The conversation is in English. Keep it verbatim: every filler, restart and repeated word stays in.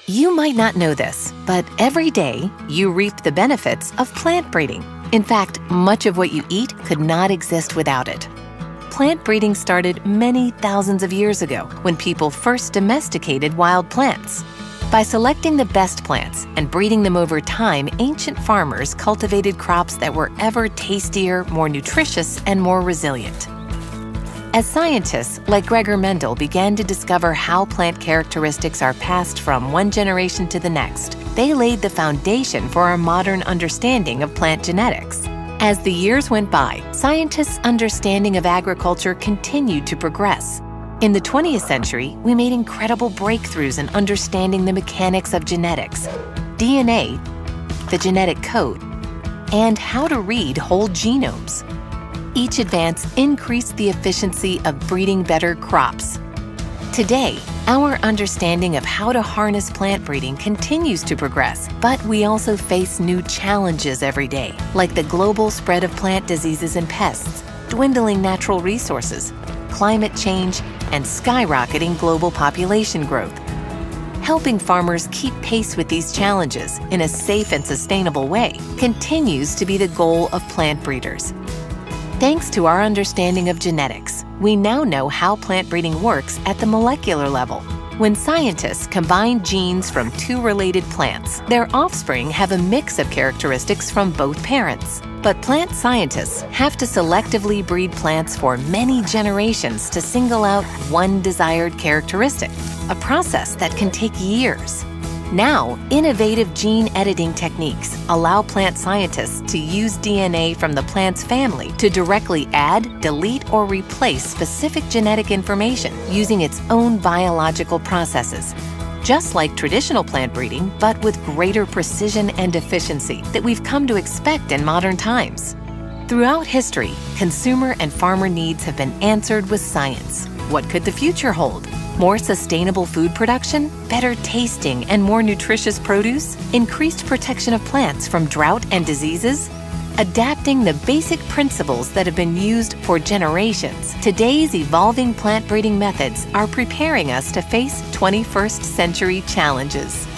You might not know this, but every day you reap the benefits of plant breeding. In fact, much of what you eat could not exist without it. Plant breeding started many thousands of years ago when people first domesticated wild plants. By selecting the best plants and breeding them over time, ancient farmers cultivated crops that were ever tastier, more nutritious, and more resilient. As scientists like Gregor Mendel began to discover how plant characteristics are passed from one generation to the next, they laid the foundation for our modern understanding of plant genetics. As the years went by, scientists' understanding of agriculture continued to progress. In the twentieth century, we made incredible breakthroughs in understanding the mechanics of genetics, D N A, the genetic code, and how to read whole genomes. Each advance increased the efficiency of breeding better crops. Today, our understanding of how to harness plant breeding continues to progress, but we also face new challenges every day, like the global spread of plant diseases and pests, dwindling natural resources, climate change, and skyrocketing global population growth. Helping farmers keep pace with these challenges in a safe and sustainable way continues to be the goal of plant breeders. Thanks to our understanding of genetics, we now know how plant breeding works at the molecular level. When scientists combine genes from two related plants, their offspring have a mix of characteristics from both parents. But plant scientists have to selectively breed plants for many generations to single out one desired characteristic, a process that can take years. Now, innovative gene editing techniques allow plant scientists to use D N A from the plant's family to directly add, delete, or replace specific genetic information using its own biological processes. Just like traditional plant breeding, but with greater precision and efficiency that we've come to expect in modern times. Throughout history, consumer and farmer needs have been answered with science. What could the future hold? More sustainable food production, better tasting and more nutritious produce, increased protection of plants from drought and diseases? Adapting the basic principles that have been used for generations, today's evolving plant breeding methods are preparing us to face twenty-first century challenges.